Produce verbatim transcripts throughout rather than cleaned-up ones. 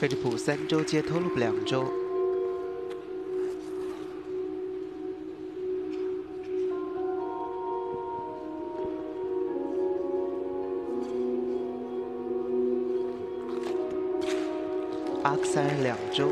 菲利普三周接 Tolub 两周。阿克塞尔两周。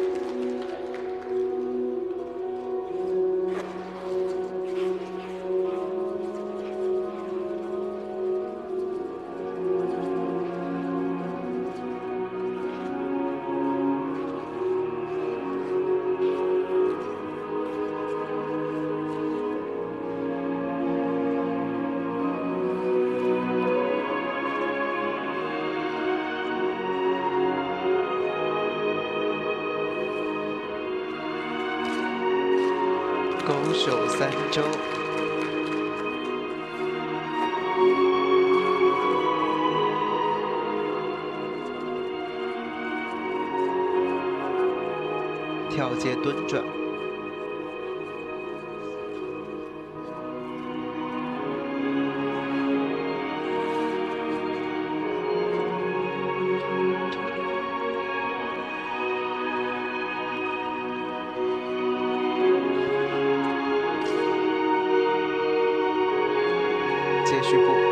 勾手三周，跳接蹲转，接续步。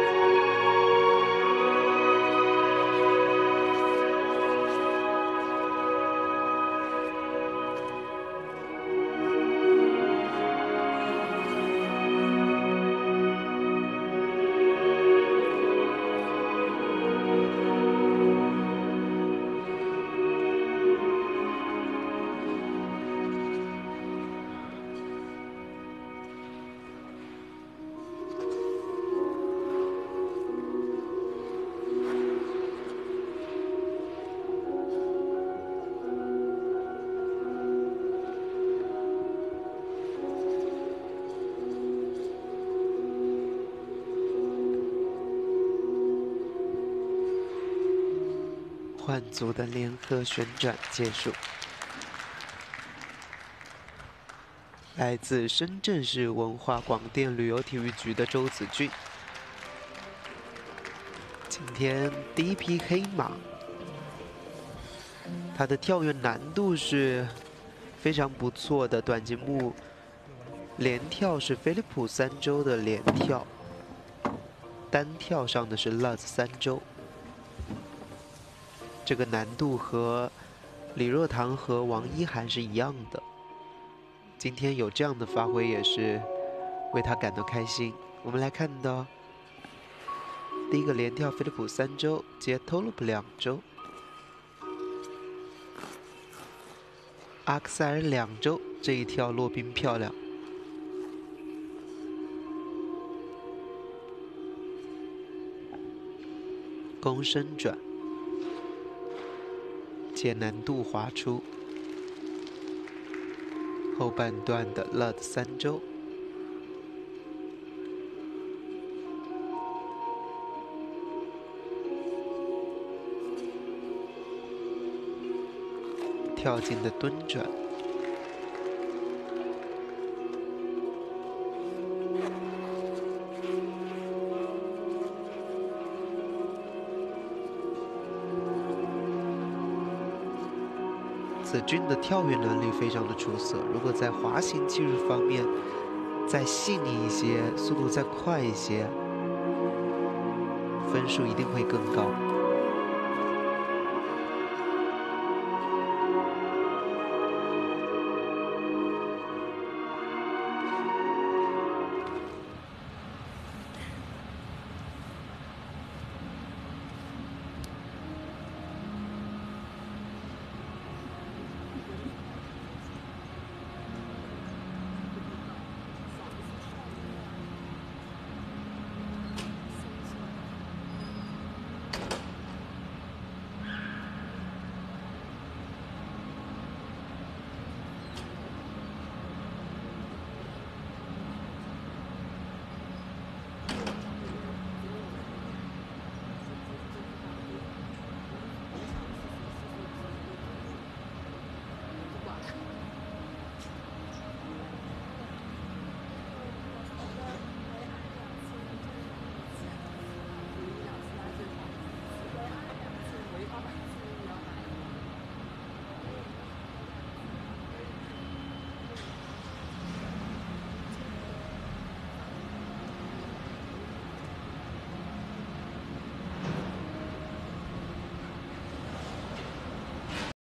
换组的联合旋转结束。来自深圳市文化广电旅游体育局的周子俊，今天第一匹黑马，他的跳跃难度是非常不错的，短节目连跳是菲利普三周的连跳，单跳上的是 Lutz 三周。 这个难度和李若棠和王一涵是一样的。今天有这样的发挥，也是为他感到开心。我们来看到第一个连跳菲利普三周接 Tolub 两周，阿克塞尔两周，这一跳落冰漂亮。弓身转。 且难度滑出，后半段的 Lutz 三周，跳进的蹲转，子俊的跳跃能力非常的出色，如果在滑行技术方面再细腻一些，速度再快一些，分数一定会更高。